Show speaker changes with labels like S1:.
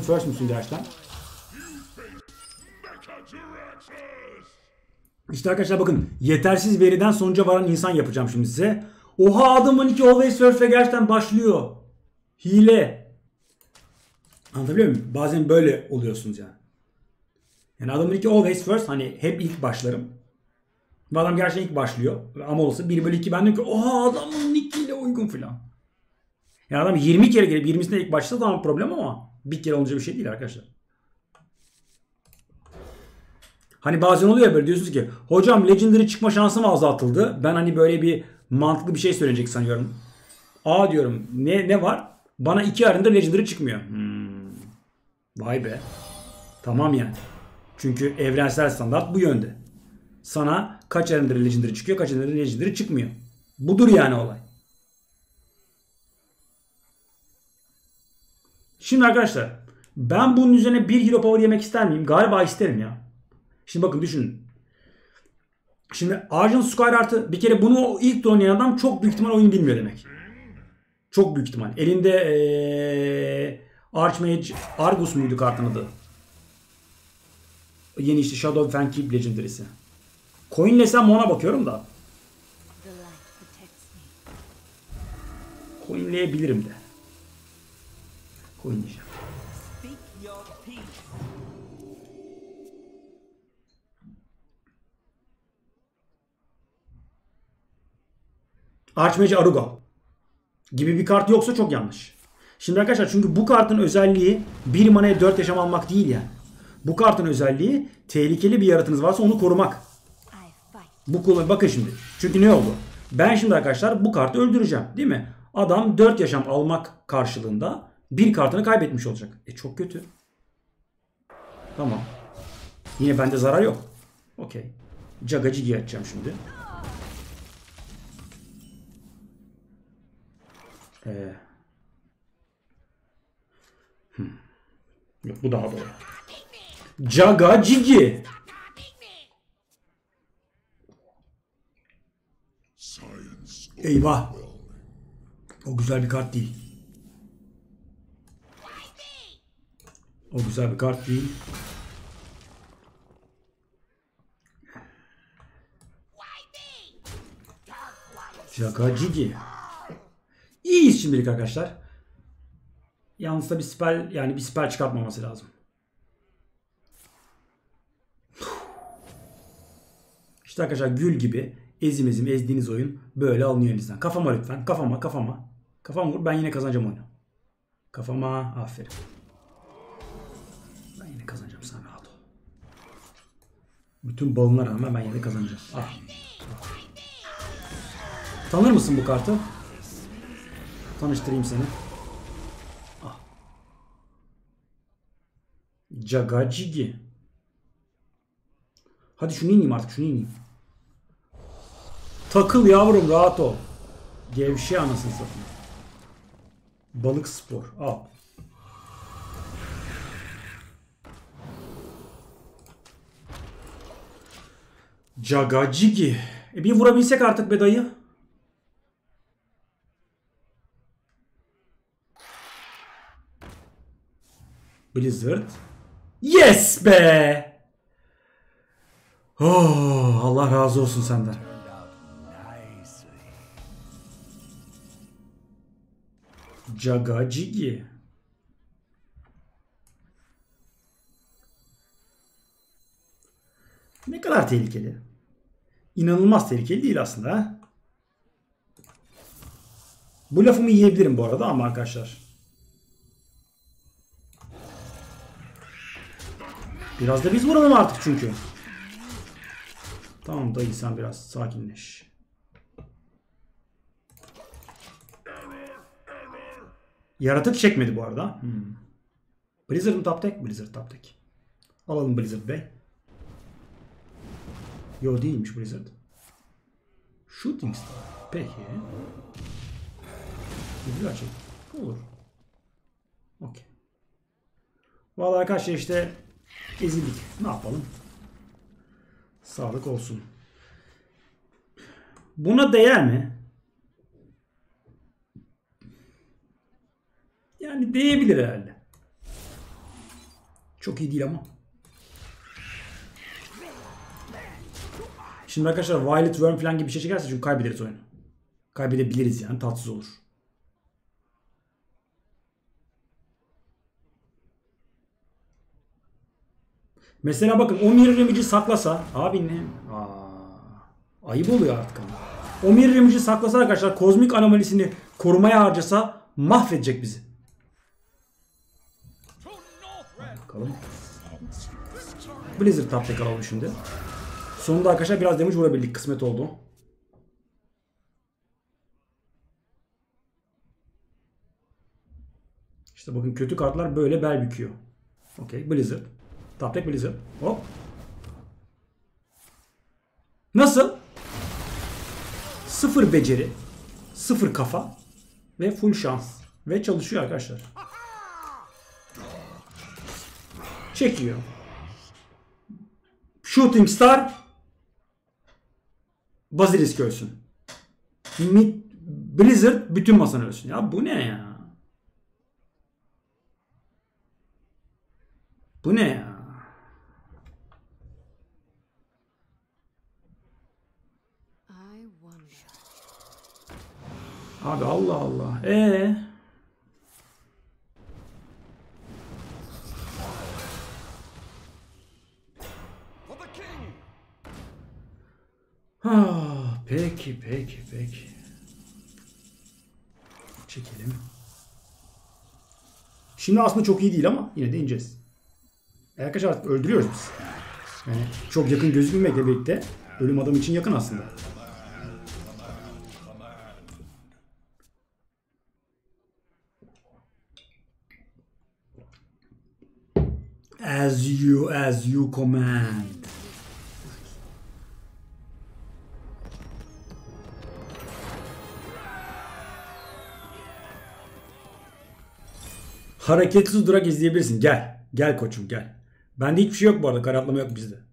S1: First musun gerçekten? İşte arkadaşlar bakın. Yetersiz veriden sonuca varan insan yapacağım şimdi size. Oha adamın iki always first ve gerçekten başlıyor. Hile. Anlatabiliyor muyum? Bazen böyle oluyorsunuz yani. Yani adamın iki always first. Hani hep ilk başlarım. Ve adam gerçekten ilk başlıyor. Ama olsa 1/2 ben diyorum ki oha adamın nickiyle uygun filan. Yani adam 20 kere gelip 20'sinde ilk başlasa tamam problem ama bir kere olunca bir şey değil arkadaşlar. Hani bazen oluyor ya böyle diyorsunuz ki hocam Legendary çıkma şansım azaltıldı. Ben hani böyle bir mantıklı bir şey söyleyecek sanıyorum. Aa diyorum ne var? Bana 2 arında Legendary çıkmıyor. Vay be. Tamam yani. Çünkü evrensel standart bu yönde. Sana kaç arında Legendary çıkıyor, kaç arında Legendary çıkmıyor. Budur yani olay. Şimdi arkadaşlar ben bunun üzerine 1 hero power yemek ister miyim? Galiba isterim ya. Şimdi bakın düşünün. Şimdi Argent Squire artı bir kere bunu ilk oynayan adam çok büyük ihtimal oyunu bilmiyor demek. Çok büyük ihtimal. Elinde Archmage Argus muydu kartın adı? Yeni işte Shadow Fang Legendary'si. Coinlesem ona bakıyorum da. Coinleyebilirim de. Coinleyeceğim. Archmage Aruga gibi bir kart yoksa çok yanlış. Şimdi arkadaşlar çünkü bu kartın özelliği 1 manaya 4 yaşam almak değil yani. Bu kartın özelliği tehlikeli bir yaratınız varsa onu korumak. Bakın şimdi. Çünkü ne oldu? Ben şimdi arkadaşlar bu kartı öldüreceğim. Değil mi? Adam 4 yaşam almak karşılığında bir kartını kaybetmiş olacak. Çok kötü. Tamam. Yine bende zarar yok. Okey. Jagajigi açacağım şimdi. Yok bu daha doğru. Jagajigi. Eyvah. O güzel bir kart değil. O güzel bir kart değil. Jagajigi. İyiyiz şimdilik arkadaşlar. Yalnız da bir spell yani bir spell çıkartmaması lazım. İşte arkadaşlar gül gibi ezim ezdiğiniz oyun böyle alınıyor elinizden. Kafama lütfen. Kafama. Kafama vur ben yine kazanacağım oyunu. Kafama aferin. Ben yine kazanacağım sen rahat ol. Bütün balına rağmen ben yine kazanacağım. Ah. Tanır mısın bu kartı? Tanıştırayım seni. Ah. Jagajigi. Hadi şunu ineyim artık şunu ineyim. Takıl yavrum rahat ol. Gevşe anasını satayım. Balık spor. Al. Jagajigi. Bir vurabilsek artık be dayı. Blizzard. Yes be. Oh, Allah razı olsun senden. Jagajigi. Ne kadar tehlikeli. İnanılmaz tehlikeli değil aslında. Ha? Bu lafımı yiyebilirim bu arada ama arkadaşlar. Biraz da biz vuralım artık çünkü. Tamam dayı sen biraz sakinleş. Yaratık çekmedi bu arada. Blizzard'ın top deck. Blizzard top deck. Alalım Blizzard Bey. Yo değilmiş Blizzard. Shooting Star. Peki. Güzel şey. Olur. Okey. Vallahi arkadaşlar işte ezildik. Ne yapalım? Sağlık olsun. Buna değer mi? Yani değebilir herhalde. Çok iyi değil ama. Şimdi arkadaşlar Violet Worm falan gibi bir şey çekerse çünkü kaybederiz oyunu. Kaybedebiliriz yani, tatsız olur. Mesela bakın o Mirror Image'i saklasa abi ne? Ayıp oluyor artık ama. O Mirror Image'i saklasa arkadaşlar, kozmik anomalisini korumaya harcasa mahvedecek bizi. Bakalım. Blizzard top tek alalım şimdi. Sonunda arkadaşlar biraz damage vurabildik. Kısmet oldu. İşte bakın kötü kartlar böyle bel büküyor. Okey, Blizzard. Top tek Blizzard. Hop. Nasıl? Sıfır beceri, sıfır kafa ve full şans. Ve çalışıyor arkadaşlar. Çekiyor. Shooting Star Basilisk ölsün. Blizzard bütün masanı ölsün. Ya bu ne ya? Bu ne ya? Abi Allah Allah. Peki. Çekelim. Şimdi aslında çok iyi değil ama yine de ineceğiz. Arkadaşlar artık öldürüyoruz biz. Yani çok yakın gözükmemekle birlikte ölüm adam için yakın aslında. As you command. Hareketsiz durak izleyebilirsin. Gel. Gel koçum gel. Bende hiçbir şey yok bu arada. Karatlama yok bizde.